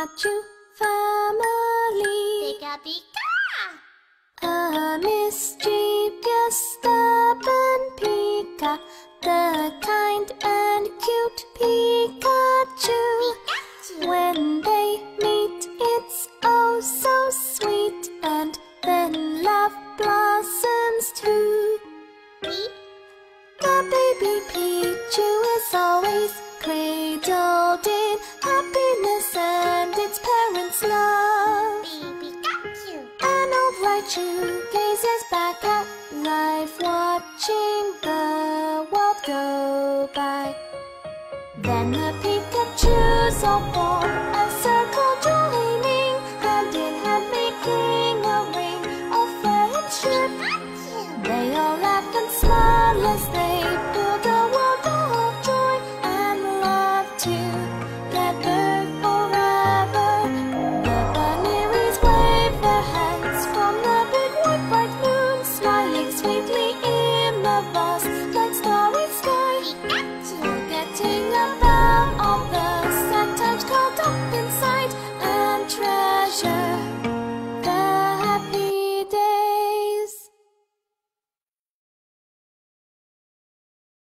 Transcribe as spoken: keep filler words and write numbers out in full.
Pikachu family. Pika Pika! A mischievous, stubborn Pika, the kind and cute Pikachu. Pikachu! When they meet, it's oh so sweet, and then love blossoms too. Beep. The baby Pichu is always cradled in happiness and its parents' love. Beep Pikachu! An old Raichu gazes back at life, watching the world go by. Then the